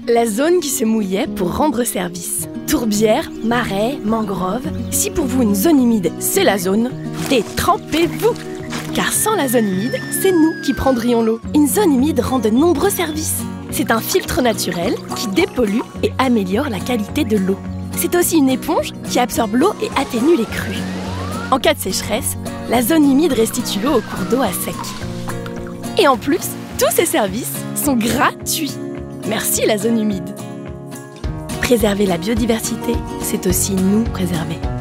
La zone qui se mouillait pour rendre service. Tourbières, marais, mangroves. Si pour vous une zone humide, c'est la zone, détrempez-vous! Car sans la zone humide, c'est nous qui prendrions l'eau. Une zone humide rend de nombreux services. C'est un filtre naturel qui dépollue et améliore la qualité de l'eau. C'est aussi une éponge qui absorbe l'eau et atténue les crues. En cas de sécheresse, la zone humide restitue l'eau au cours d'eau à sec. Et en plus, tous ces services sont gratuits. Merci la zone humide. Préserver la biodiversité, c'est aussi nous préserver.